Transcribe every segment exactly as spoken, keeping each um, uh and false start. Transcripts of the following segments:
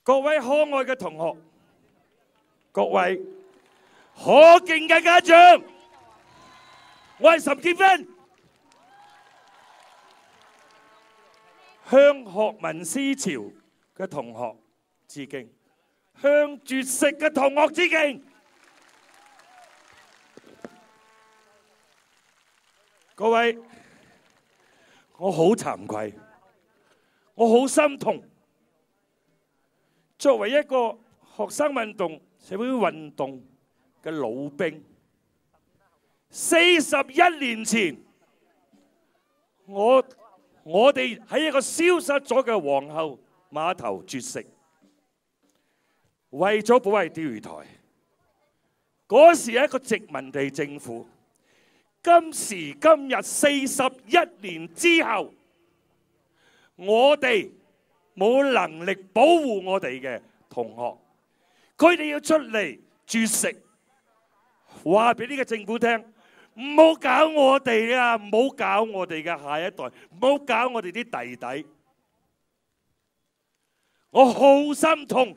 各位可愛嘅同學，各位可敬嘅家長，我係岑建勳，向學民思潮嘅同學致敬，向絕食嘅同學致敬。各位，我好慚愧，我好心痛。作為一個學生運動、社會運動嘅老兵，四十一年前，我我哋喺一個消失咗嘅皇后碼頭絕食，為咗保衞釣魚台。嗰時係一個殖民地政府。今時今日四十一年之後，我哋冇能力保護我哋嘅同學，佢哋要出嚟絕食，話俾呢個政府聽，唔好搞我哋啊！唔好搞我哋嘅下一代，唔好搞我哋啲弟弟。我好心痛。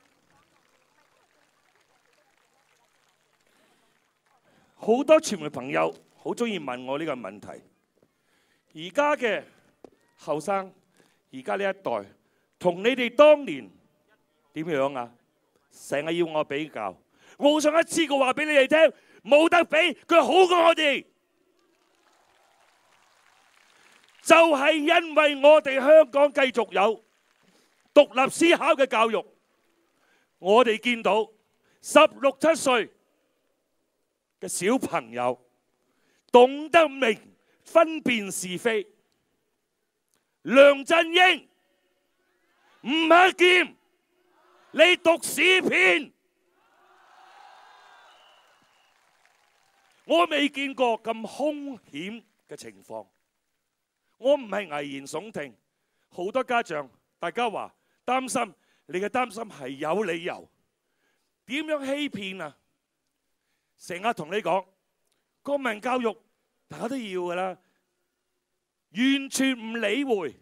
好多傳媒朋友好中意問我呢個問題。而家嘅後生，而家呢一代，同你哋當年點樣啊？成日要我比較，我好想一次過話俾你哋聽，冇得比，佢好過我哋。就係因為我哋香港繼續有獨立思考嘅教育，我哋見到十六七歲嘅小朋友懂得明分辨是非。梁振英、吳克儉，你讀史片，我未見過咁兇險嘅情況。我唔係危言聳聽，好多家長大家話擔心，你嘅擔心係有理由。點樣欺騙啊？成日同你講國民教育，大家都要㗎啦，完全唔理會。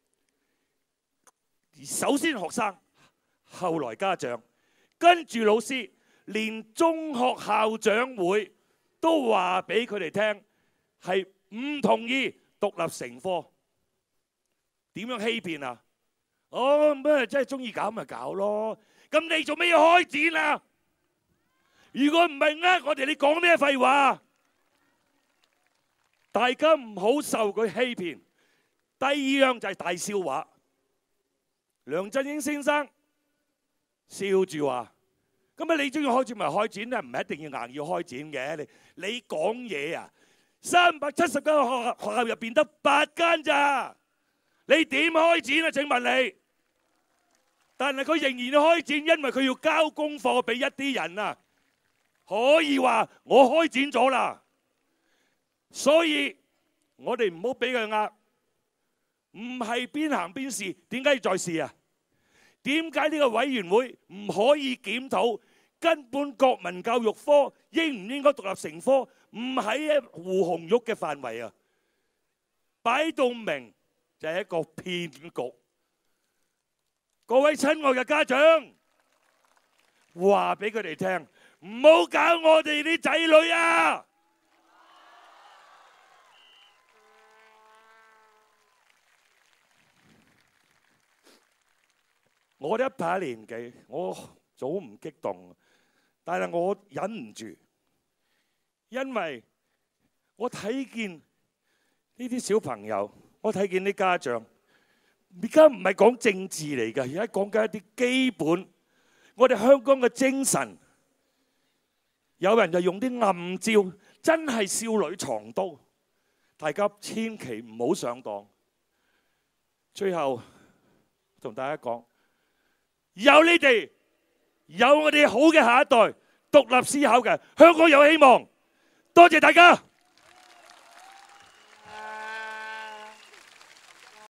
首先學生，後來家長，跟住老師，連中學校長會都話俾佢哋聽，係唔同意獨立成科。點樣欺騙啊？哦，咩真係中意搞咪搞咯。咁你做咩要開展啊？如果唔係呃我哋，你講咩廢話？大家唔好受佢欺騙。第二樣就係大笑話。梁振英先生笑住話：咁啊，你中意開展咪開展啦，唔係一定要硬要開展嘅。你你講嘢啊，三百七十間學校學校入邊得八間咋？你點開展啊？請問你？但係佢仍然開展，因為佢要交功課俾一啲人啊。可以話我開展咗啦，所以我哋唔好俾佢呃，唔係邊行邊試。點解要再試啊？點解呢個委員會唔可以檢討根本國民教育科應唔應該獨立成科？唔喺胡紅玉嘅範圍啊，擺到明就係一個騙局。各位親愛嘅家長，話俾佢哋聽，唔好搞我哋啲仔女啊！我哋一把年紀，我早唔激動，但係我忍唔住，因為我睇見呢啲小朋友，我睇見啲家長，而家唔係講政治嚟㗎，而家講緊一啲基本，我哋香港嘅精神。有人就用啲暗招，真係少女藏刀，大家千祈唔好上當。最後同大家講，有你哋，有我哋好嘅下一代，獨立思考嘅香港有希望。多謝大家。